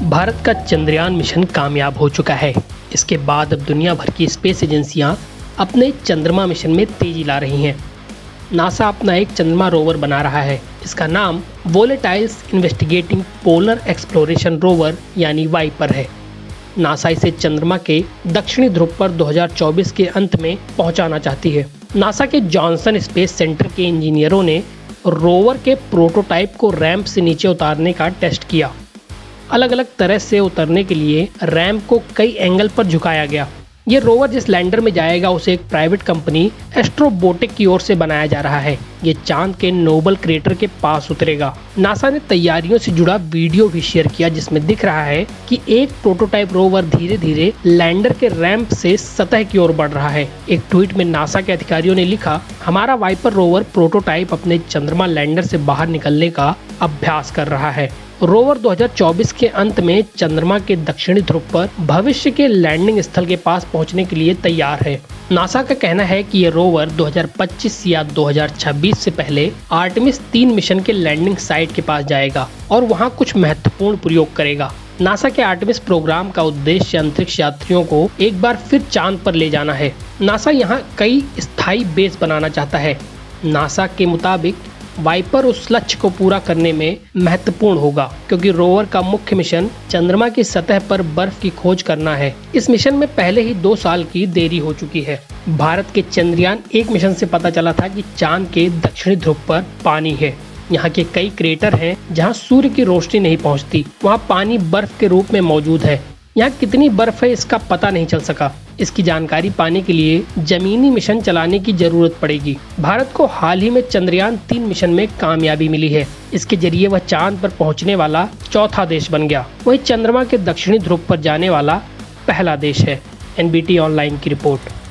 भारत का चंद्रयान मिशन कामयाब हो चुका है। इसके बाद अब दुनिया भर की स्पेस एजेंसियां अपने चंद्रमा मिशन में तेजी ला रही हैं। नासा अपना एक चंद्रमा रोवर बना रहा है। इसका नाम volatiles investigating polar exploration rover यानी वाइपर है। नासा इसे चंद्रमा के दक्षिणी ध्रुव पर 2024 के अंत में पहुंचाना चाहती है। नासा के जॉनसन स्पेस सेंटर के इंजीनियरों ने रोवर के प्रोटोटाइप को रैंप से नीचे उतारने का टेस्ट किया। अलग अलग तरह से उतरने के लिए रैंप को कई एंगल पर झुकाया गया। ये रोवर जिस लैंडर में जाएगा उसे एक प्राइवेट कंपनी एस्ट्रोबोटिक की ओर से बनाया जा रहा है। ये चांद के नोबल क्रेटर के पास उतरेगा। नासा ने तैयारियों से जुड़ा वीडियो भी शेयर किया जिसमें दिख रहा है कि एक प्रोटोटाइप रोवर धीरे धीरे लैंडर के रैंप से सतह की ओर बढ़ रहा है। एक ट्वीट में नासा के अधिकारियों ने लिखा, हमारा वाइपर रोवर प्रोटोटाइप अपने चंद्रमा लैंडर से बाहर निकलने का अभ्यास कर रहा है। रोवर 2024 के अंत में चंद्रमा के दक्षिणी ध्रुव पर भविष्य के लैंडिंग स्थल के पास पहुंचने के लिए तैयार है। नासा का कहना है कि यह रोवर 2025 या 2026 से पहले आर्टेमिस 3 मिशन के लैंडिंग साइट के पास जाएगा और वहां कुछ महत्वपूर्ण प्रयोग करेगा। नासा के आर्टेमिस प्रोग्राम का उद्देश्य अंतरिक्ष यात्रियों को एक बार फिर चांद पर ले जाना है। नासा यहाँ कई स्थायी बेस बनाना चाहता है। नासा के मुताबिक वाइपर उस लक्ष्य को पूरा करने में महत्वपूर्ण होगा क्योंकि रोवर का मुख्य मिशन चंद्रमा की सतह पर बर्फ की खोज करना है। इस मिशन में पहले ही 2 साल की देरी हो चुकी है। भारत के चंद्रयान 1 मिशन से पता चला था कि चांद के दक्षिणी ध्रुव पर पानी है। यहाँ के कई क्रेटर हैं जहाँ सूर्य की रोशनी नहीं पहुँचती। वहाँ पानी बर्फ के रूप में मौजूद है। यहाँ कितनी बर्फ है इसका पता नहीं चल सका। इसकी जानकारी पाने के लिए जमीनी मिशन चलाने की जरूरत पड़ेगी। भारत को हाल ही में चंद्रयान 3 मिशन में कामयाबी मिली है। इसके जरिए वह चांद पर पहुंचने वाला चौथा देश बन गया। वही चंद्रमा के दक्षिणी ध्रुव पर जाने वाला पहला देश है। NBT ऑनलाइन की रिपोर्ट।